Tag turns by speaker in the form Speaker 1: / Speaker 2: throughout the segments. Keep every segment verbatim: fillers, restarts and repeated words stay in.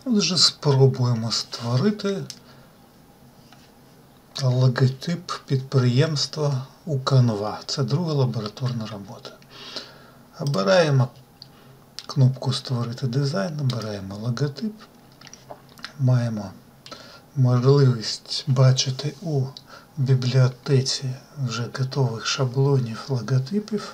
Speaker 1: Отже, спробуємо створити логотип підприємства у Canva. Це друга лабораторна робота. Обираємо кнопку «Створити дизайн», обираємо логотип. Маємо можливість бачити у бібліотеці вже готових шаблонів логотипів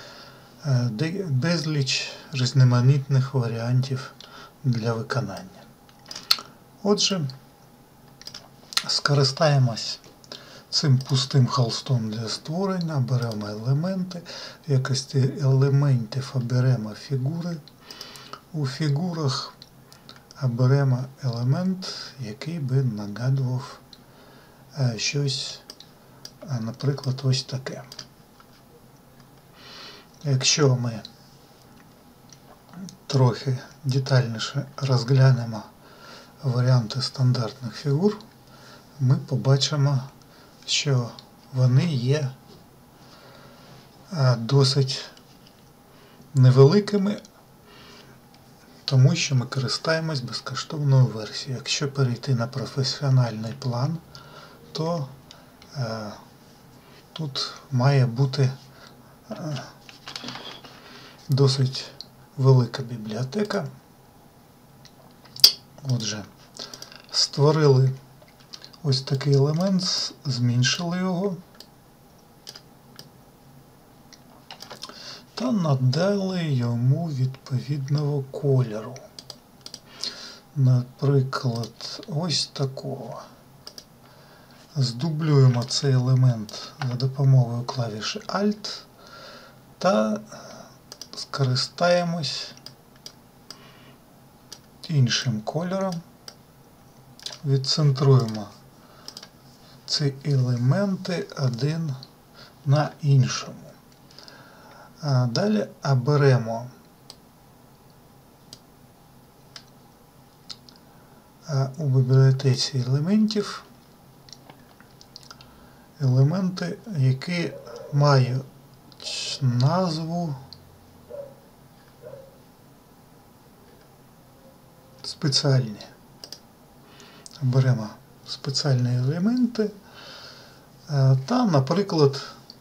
Speaker 1: безліч різноманітних варіантів для виконання. Отже, скористаємось цим пустим холстом для створення, беремо елементи, в якості елементів оберемо фігури. У фігурах оберемо елемент, який би нагадував щось, наприклад, ось таке. Якщо ми трохи детальніше розглянемо варіанти стандартних фігур, ми побачимо, що вони є досить невеликими, тому що ми користуємось безкоштовною версією. Якщо перейти на професіональний план, то е, тут має бути е, досить велика бібліотека. Отже, створили ось такий елемент, зменшили його та надали йому відповідного кольору. Наприклад, ось такого. Здублюємо цей елемент за допомогою клавіші Alt та скористаємось іншим кольором. Відцентруємо ці елементи один на іншому. А далі оберемо у бібліотеці елементів елементи, які мають назву спеціальні. Беремо спеціальні елементи та, наприклад,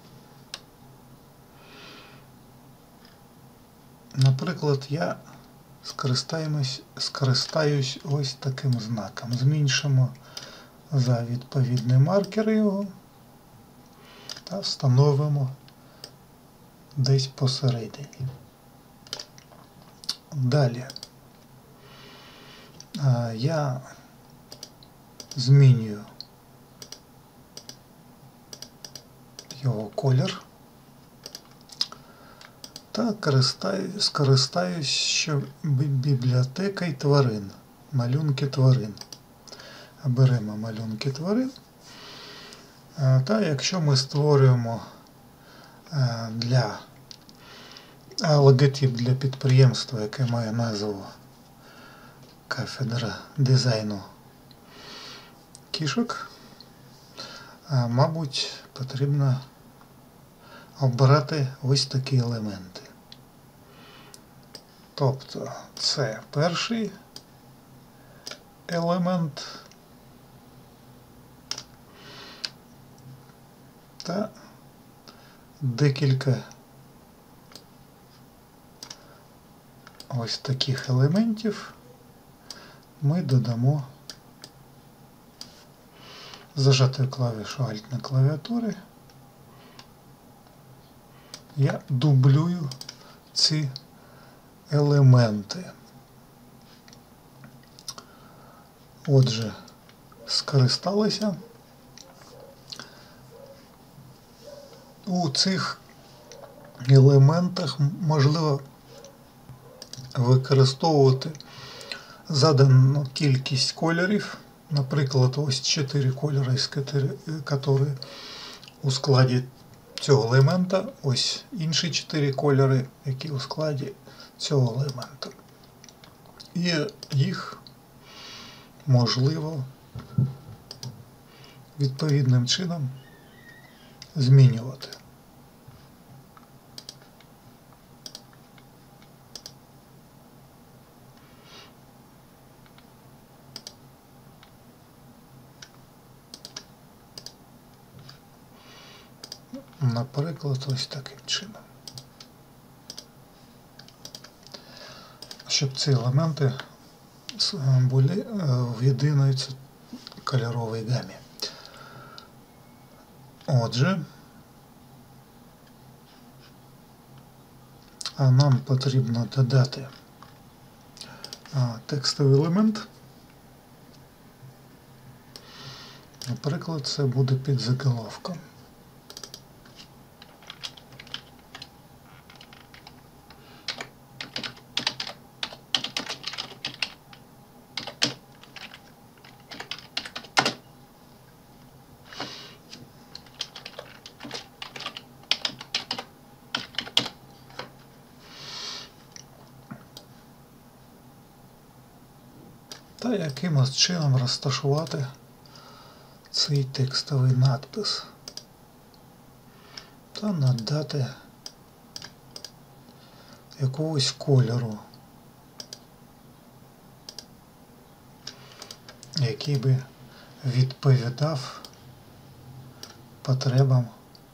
Speaker 1: наприклад, я скористаюсь, скористаюсь ось таким знаком. Зменшимо за відповідний маркер його та встановимо десь посередині. Далі я змінюю його колір та скористаюсь ще бібліотекою тварин, малюнки тварин. Беремо малюнки тварин. Та якщо ми створюємо для логотип для підприємства, яке має назву «Кафедра дизайну кішок», мабуть, потрібно обрати ось такі елементи. Тобто це перший елемент та декілька ось таких елементів ми додамо зажатою клавішою Alt на клавіатурі. Я дублюю ці елементи. Отже, скористалися. У цих елементах можливо використовувати задану кількість кольорів. Наприклад, ось чотири кольори, які у складі цього елемента, ось інші чотири кольори, які у складі цього елемента. І їх можливо відповідним чином змінювати. Наприклад, ось таким чином. Щоб ці елементи були в єдиної кольоровій гамі. Отже, нам потрібно додати текстовий елемент. Наприклад, це буде під заголовком. Та якимось чином розташувати цей текстовий надпис та надати якогось кольору, який би відповідав потребам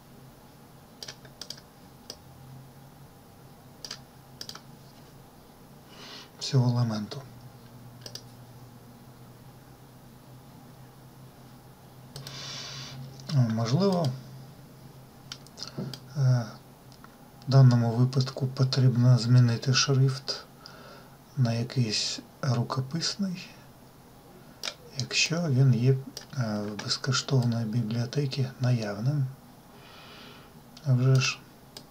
Speaker 1: цього елементу. Можливо, в даному випадку потрібно змінити шрифт на якийсь рукописний, якщо він є в безкоштовної бібліотеки наявним. А вже ж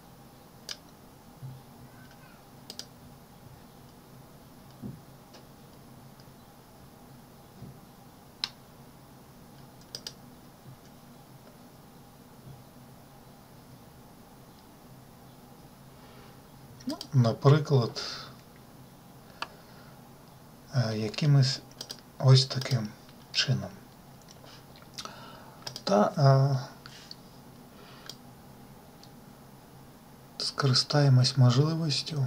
Speaker 1: наприклад, якимось ось таким чином. Та а, скористаємось можливістю,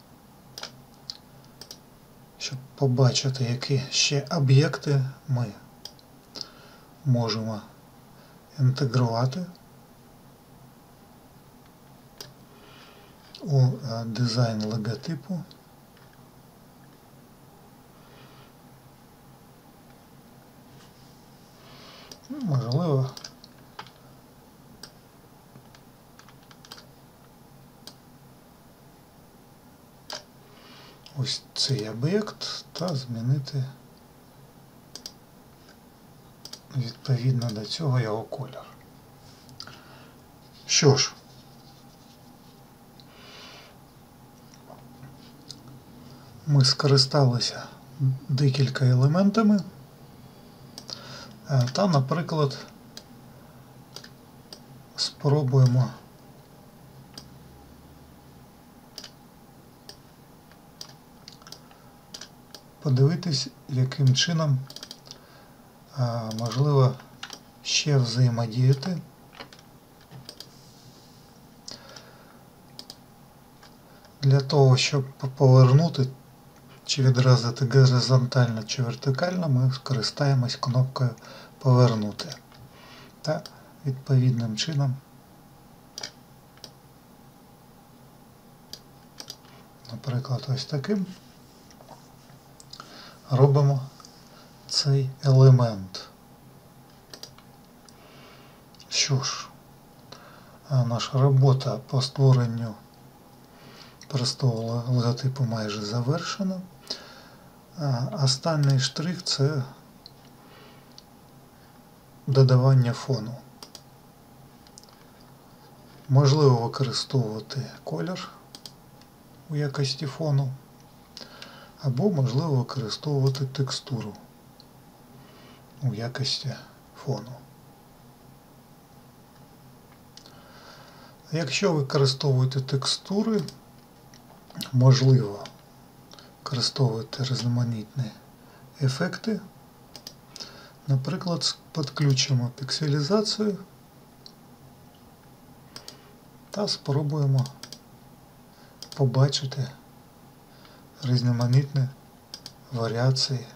Speaker 1: щоб побачити, які ще об'єкти ми можемо інтегрувати у дизайн логотипу. Можливо, ось цей об'єкт та змінити відповідно до цього його кольор. Що ж, ми скористалися декілька елементами та, наприклад, спробуємо подивитись, яким чином можливо ще взаємодіяти для того, щоб повернути чи відразити горизонтально чи вертикально, ми скористаємось кнопкою «Повернути» та відповідним чином, наприклад, ось таким, робимо цей елемент. Що ж, наша робота по створенню простого логотипу майже завершена. Останній штрих – це додавання фону. Можливо використовувати колір у якості фону, або можливо використовувати текстуру у якості фону. Якщо використовуєте текстури, можливо використовувати різноманітні ефекти. Наприклад, підключимо пікселізацію та спробуємо побачити різноманітні варіації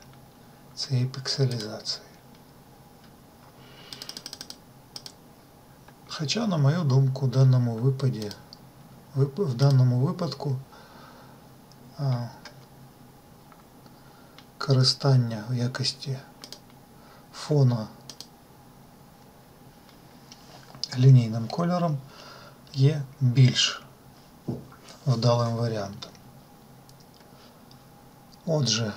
Speaker 1: цієї пікселізації. Хоча, на мою думку, в даному випаді, в даному випадку а, користання в якості фона лінійним кольором є більш вдалим варіантом. Отже,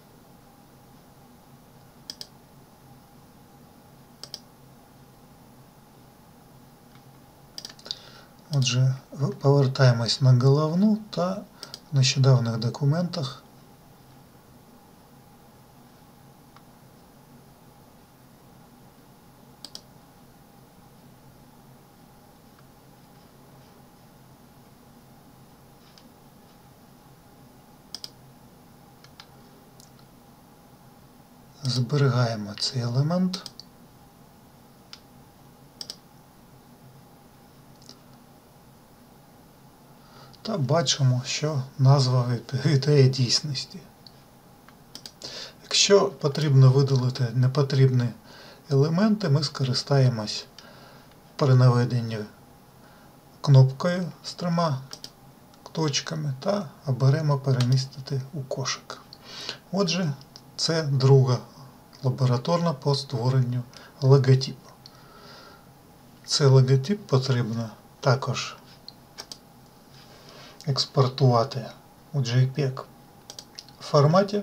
Speaker 1: Отже, повертаємось на головну та в нещодавних документах зберігаємо цей елемент. Та бачимо, що назва відповідає дійсності. Якщо потрібно видалити непотрібні елементи, ми скористаємось при наведенні кнопкою з трьома точками та оберемо перемістити у кошик. Отже, це друга лабораторна по створенню логотипу. Цей логотип потрібно також експортувати у джей пег форматі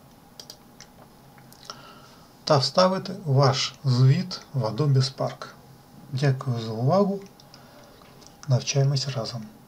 Speaker 1: та вставити ваш звіт в Adobe Spark. Дякую за увагу. Навчаємось разом.